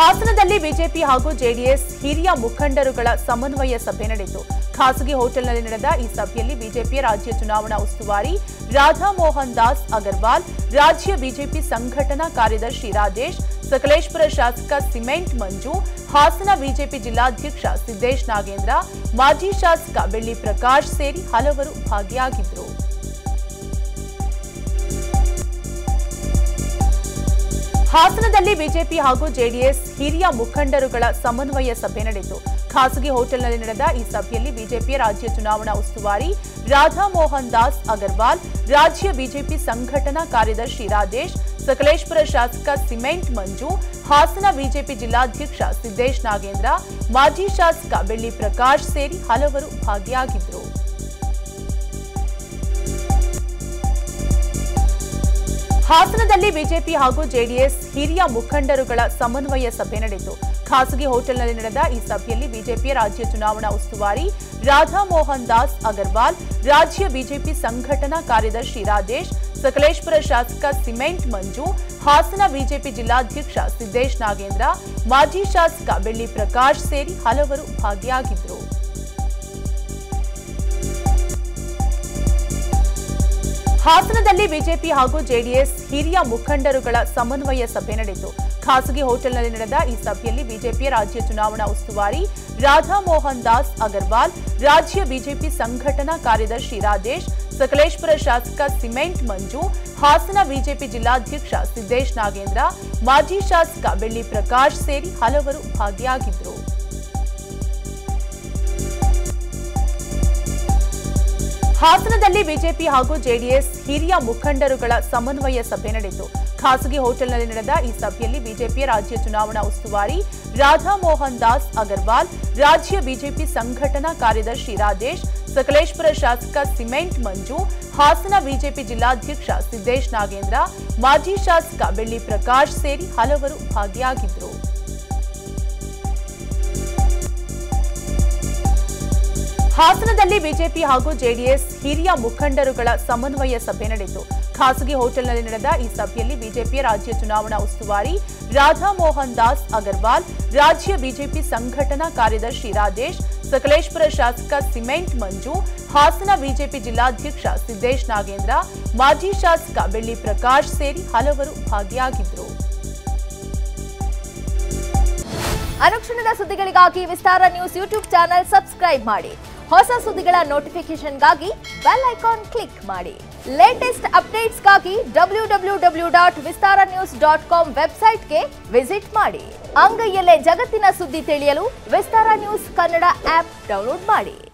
ಹಾಸನದಲ್ಲಿ ಬಿಜೆಪಿ ಹಾಗೂ ಜೆಡಿಎಸ್ ಹಿರಿಯ ಮುಖಂಡರುಗಳ ಸಮನ್ವಯ ಸಭೆ ನಡೆಯಿತು. ಖಾಸಗಿ ಹೋಟೆಲ್ನಲ್ಲಿ ನಡೆದ ಈ ಸಭೆಯಲ್ಲಿ ಬಿಜೆಪಿಯ ರಾಜ್ಯ ಚುನಾವಣಾ ಉಸ್ತುವಾರಿ ರಾಧಾ ಮೋಹನ್ ದಾಸ್ ಅಗರ್ವಾಲ್, ರಾಜ್ಯ ಬಿಜೆಪಿ ಸಂಘಟನಾ ಕಾರ್ಯದರ್ಶಿ ರಾಜೇಶ್, ಸಕಲೇಶಪುರ ಶಾಸಕ ಸಿಮೆಂಟ್ ಮಂಜು, ಹಾಸನ ಬಿಜೆಪಿ ಜಿಲ್ಲಾಧ್ಯಕ್ಷ ಸಿದ್ದೇಶ್ ನಾಗೇಂದ್ರ, ಮಾಜಿ ಶಾಸಕ ಬೆಳ್ಳಿ ಪ್ರಕಾಶ್ ಸೇರಿ ಹಲವರು ಭಾಗಿಯಾಗಿದ್ದರು. ಹಾಸನದಲ್ಲಿ ಬಿಜೆಪಿ ಹಾಗೂ ಜೆಡಿಎಸ್ ಹಿರಿಯ ಮುಖಂಡರುಗಳ ಸಮನ್ವಯ ಸಭೆ ನಡೆಯಿತು. ಖಾಸಗಿ ಹೋಟೆಲ್ನಲ್ಲಿ ನಡೆದ ಈ ಸಭೆಯಲ್ಲಿ ಬಿಜೆಪಿಯ ರಾಜ್ಯ ಚುನಾವಣಾ ಉಸ್ತುವಾರಿ ರಾಧಾ ಮೋಹನ್ ದಾಸ್ ಅಗರ್ವಾಲ್, ರಾಜ್ಯ ಬಿಜೆಪಿ ಸಂಘಟನಾ ಕಾರ್ಯದರ್ಶಿ ರಾಜೇಶ್, ಸಕಲೇಶಪುರ ಶಾಸಕ ಸಿಮೆಂಟ್ ಮಂಜು, ಹಾಸನ ಬಿಜೆಪಿ ಜಿಲ್ಲಾಧ್ಯಕ್ಷ ಸಿದ್ದೇಶ್ ನಾಗೇಂದ್ರ, ಮಾಜಿ ಶಾಸಕ ಬೆಳ್ಳಿ ಪ್ರಕಾಶ್ ಸೇರಿ ಹಲವರು ಭಾಗಿಯಾಗಿದ್ದರು. ಹಾಸನದಲ್ಲಿ ಬಿಜೆಪಿ ಹಾಗೂ ಜೆಡಿಎಸ್ ಹಿರಿಯ ಮುಖಂಡರುಗಳ ಸಮನ್ವಯ ಸಭೆ ನಡೆಯಿತು. ಖಾಸಗಿ ಹೋಟೆಲ್ನಲ್ಲಿ ನಡೆದ ಈ ಸಭೆಯಲ್ಲಿ ಬಿಜೆಪಿಯ ರಾಜ್ಯ ಚುನಾವಣಾ ಉಸ್ತುವಾರಿ ರಾಧಾ ಮೋಹನ್ ದಾಸ್ ಅಗರ್ವಾಲ್, ರಾಜ್ಯ ಬಿಜೆಪಿ ಸಂಘಟನಾ ಕಾರ್ಯದರ್ಶಿ ರಾಜೇಶ್, ಸಕಲೇಶಪುರ ಶಾಸಕ ಸಿಮೆಂಟ್ ಮಂಜು, ಹಾಸನ ಬಿಜೆಪಿ ಜಿಲ್ಲಾಧ್ಯಕ್ಷ ಸಿದ್ದೇಶ್ ನಾಗೇಂದ್ರ, ಮಾಜಿ ಶಾಸಕ ಬೆಳ್ಳಿ ಪ್ರಕಾಶ್ ಸೇರಿ ಹಲವರು ಭಾಗಿಯಾಗಿದ್ದರು. ಹಾಸನದಲ್ಲಿ ಬಿಜೆಪಿ ಹಾಗೂ ಜೆಡಿಎಸ್ ಹಿರಿಯ ಮುಖಂಡರುಗಳ ಸಮನ್ವಯ ಸಭೆ ನಡೆಯಿತು. ಖಾಸಗಿ ಹೋಟೆಲ್ನಲ್ಲಿ ನಡೆದ ಈ ಸಭೆಯಲ್ಲಿ ಬಿಜೆಪಿಯ ರಾಜ್ಯ ಚುನಾವಣಾ ಉಸ್ತುವಾರಿ ರಾಧಾ ಮೋಹನ್ ದಾಸ್ ಅಗರ್ವಾಲ್, ರಾಜ್ಯ ಬಿಜೆಪಿ ಸಂಘಟನಾ ಕಾರ್ಯದರ್ಶಿ ರಾಜೇಶ್, ಸಕಲೇಶಪುರ ಶಾಸಕ ಸಿಮೆಂಟ್ ಮಂಜು, ಹಾಸನ ಬಿಜೆಪಿ ಜಿಲ್ಲಾಧ್ಯಕ್ಷ ಸಿದ್ದೇಶ್ ನಾಗೇಂದ್ರ, ಮಾಜಿ ಶಾಸಕ ಬೆಳ್ಳಿ ಪ್ರಕಾಶ್ ಸೇರಿ ಹಲವರು ಭಾಗಿಯಾಗಿದ್ದರು. ಹಾಸನದಲ್ಲಿ ಬಿಜೆಪಿ ಹಾಗೂ ಜೆಡಿಎಸ್ ಹಿರಿಯ ಮುಖಂಡರುಗಳ ಸಮನ್ವಯ ಸಭೆ ನಡೆಯಿತು. ಖಾಸಗಿ ಹೋಟೆಲ್ನಲ್ಲಿ ನಡೆದ ಈ ಸಭೆಯಲ್ಲಿ ಬಿಜೆಪಿಯ ರಾಜ್ಯ ಚುನಾವಣಾ ಉಸ್ತುವಾರಿ ರಾಧಾ ಮೋಹನ್ ದಾಸ್ ಅಗರ್ವಾಲ್, ರಾಜ್ಯ ಬಿಜೆಪಿ ಸಂಘಟನಾ ಕಾರ್ಯದರ್ಶಿ ರಾಜೇಶ್, ಸಕಲೇಶಪುರ ಶಾಸಕ ಸಿಮೆಂಟ್ ಮಂಜು, ಹಾಸನ ಬಿಜೆಪಿ ಜಿಲ್ಲಾಧ್ಯಕ್ಷ ಸಿದ್ದೇಶ್ ನಾಗೇಂದ್ರ, ಮಾಜಿ ಶಾಸಕ ಬೆಳ್ಳಿ ಪ್ರಕಾಶ್ ಸೇರಿ ಹಲವರು ಭಾಗಿಯಾಗಿದ್ದರು. ಹಾಸನದಲ್ಲಿ ಬಿಜೆಪಿ ಹಾಗೂ ಜೆಡಿಎಸ್ ಹಿರಿಯ ಮುಖಂಡರುಗಳ ಸಮನ್ವಯ ಸಭೆ ನಡೆಯಿತು. ಖಾಸಗಿ ಹೋಟೆಲ್ನಲ್ಲಿ ನಡೆದ ಈ ಸಭೆಯಲ್ಲಿ ಬಿಜೆಪಿಯ ರಾಜ್ಯ ಚುನಾವಣಾ ಉಸ್ತುವಾರಿ ರಾಧಾ ಮೋಹನ್ ದಾಸ್ ಅಗರ್ವಾಲ್, ರಾಜ್ಯ ಬಿಜೆಪಿ ಸಂಘಟನಾ ಕಾರ್ಯದರ್ಶಿ ರಾಜೇಶ್, ಸಕಲೇಶಪುರ ಶಾಸಕ ಸಿಮೆಂಟ್ ಮಂಜು, ಹಾಸನ ಬಿಜೆಪಿ ಜಿಲ್ಲಾಧ್ಯಕ್ಷ ಸಿದ್ದೇಶ್ ನಾಗೇಂದ್ರ, ಮಾಜಿ ಶಾಸಕ ಬೆಳ್ಳಿ ಪ್ರಕಾಶ್ ಸೇರಿ ಹಲವರು ಭಾಗಿಯಾಗಿದ್ದರು. ಅನುಕ್ಷಣದ ಸುದ್ದಿಗಳಿಗಾಗಿ Vistara news YouTube channel subscribe ಮಾಡಿ. ಹೊಸ ಸುದ್ದಿಗಳ ನೋಟಿಫಿಕೇಶನ್ಗಾಗಿ ಬೆಲ್ ಐಕಾನ್ ಕ್ಲಿಕ್ ಮಾಡಿ. ಲೇಟೆಸ್ಟ್ ಅಪ್ಡೇಟ್ಸ್ಗಾಗಿ www.vistaranews.com ವೆಬ್ಸೈಟ್ಗೆ ವಿಸಿಟ್ ಮಾಡಿ. ಅಂಗೈಯಲ್ಲೇ ಜಗತ್ತಿನ ಸುದ್ದಿ ತಿಳಿಯಲು Vistara news Kannada app download ಮಾಡಿ.